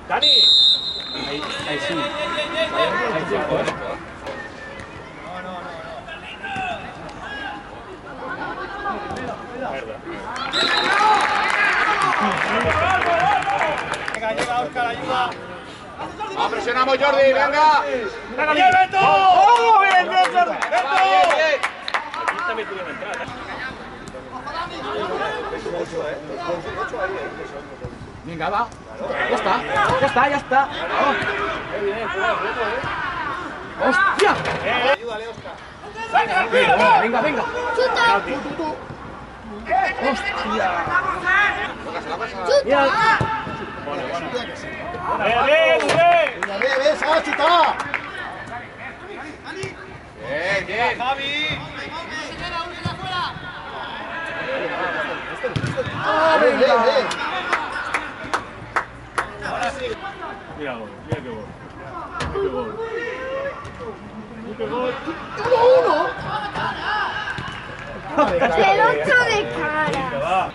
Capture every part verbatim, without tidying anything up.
¡Dani! Ahí, ahí sí. Ahí sí, joder. No, no, no. Venga, llega Óscar, ayuda. ¡Ah, presionamos, Jordi! ¡Venga! ¡Venga, bien, Beto! ¡Oh, bien, bien, Jordi! ¡Beto! Aquí también tuvieron entrada. Venga, va. Ya está, ya está, ya está. Oh. ¡Hostia! Ayúdale, Óscar. Venga, venga, venga. ¡Chuta! ¡Hostia! ¡Chuta! ¡Bien, bien, bien! Venga, ve, ve, Sara, chuta. Bien, bien. ¡Javi! Ah, ve, ve, ve. Mira, gol, mira qué gol. Qué gol. Qué gol. ¡Pelota de cara! Va.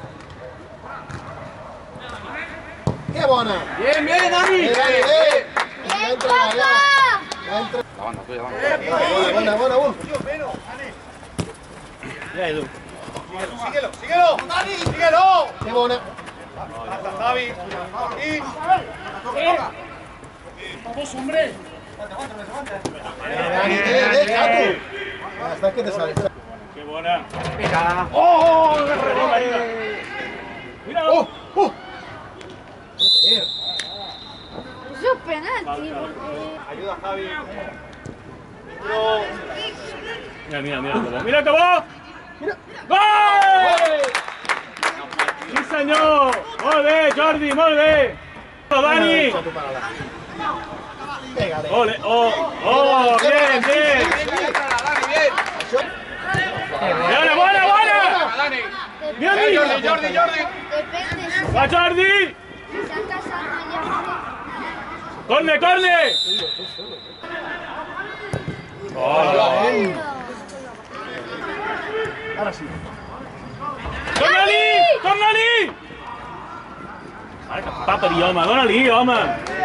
¡Qué buena! Bien, bien, Dani. ¡Eh, Dani, eh! Ya entra, ya. Ya entra. La banda, tuya, la banda. Buena, buena, buena, buena. Mira, Edu. Síguelo, síguelo. Síguelo. ¡Qué buena! Hasta Javi. Y... Vamos, hombre. Dani, eh, eh, chato. Hasta que te sales. ¡Qué buena! Venga. ¡Oh! ¡Mira! ¡Oh! ¡Oh! Eso es penalti, porque... Ayuda, Javi. Mira, mira, mira cómo. ¡Mira cómo! Mira. ¡Gol! ¡Sí, señor! ¡Molt bé, Jordi, molt bé! ¡Dani! Pégale. ¡Ole! ¡Oh! ¡Oh! ¡Bien, bien! Dani, bien. ¡Buena, buena, buena! Dani. ¡Bien, Eh, bien! Jordi, Jordi, Jordi. Depende si ¡Va, Jordi! se sacas a mañana. ¡Corne, corne! Ahora sí. Dóna-li! Torna-li! Ara que fa per home, dóna-li, home!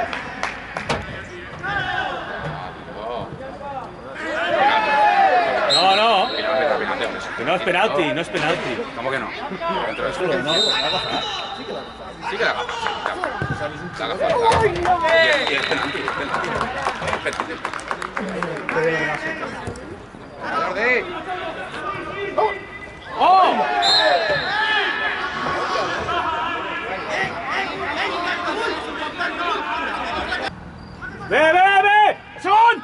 No, no, Mira, mira, mira, mira. que no es penalti, no es penalti. ¿Cómo que no? Dentro de eso. No, no, l'ha agafat. Sí que la agafa. La agafa, la agafa. Y el penalti, el penalti. El penalti. Jordi. ¡Oh! Bé, bé, bé! Segon!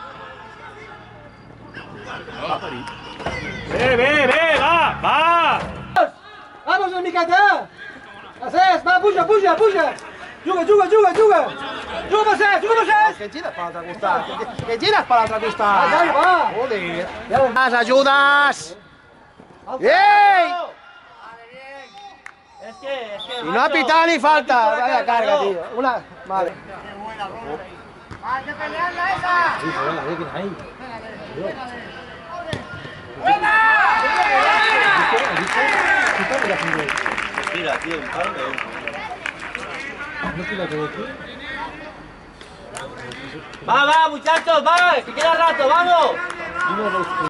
Bé, bé, bé, va, va! Vamos una miqueta! Cés, va, puja, puja, puja! Juga, juga, juga, juga! Juga, Cés, juga, Cés! Que gires per l'altre costat! Que, que gires per l'altre costat! Va, va! Joder! Las ajudas! ¡Ey! Es que, es que. Y no ha pitado ni falta. Vaya carga, tío. Una. Vale. ¡Hay que pelearla esa! Sí, venga, venga, ahí. Mira, tío, un par de... Va, va, muchachos, va, que queda rato, vamos.